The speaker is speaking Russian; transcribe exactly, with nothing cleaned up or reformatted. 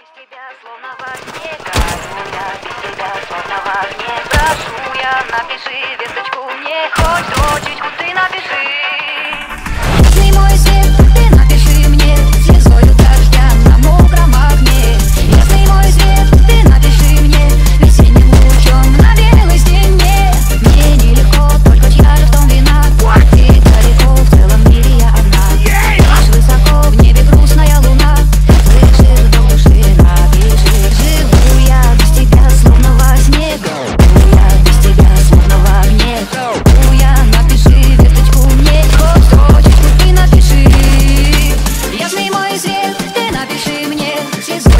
тебя словно во сне, кажу я, без тебя словно во сне. Прошу я, напиши весточку мне, хоть строчечку ты напиши. Ясный мой свет, ты напиши мне слезою дождя на мокром окне. Ясный мой свет, ты напиши мне весенним лучом на белой стене. Мне нелегко, только чья же в том вина? Ты далеко, в целом мире я одна. Лишь высоко в небе грустная луна. Слышишь, в душе напиши. Живу я без тебя, словно во сне. Живу я без тебя, словно в огне. Живу я, напиши весточку мне, хоть строчечку ты напиши. Ясный мой свет, ты напиши мне слезой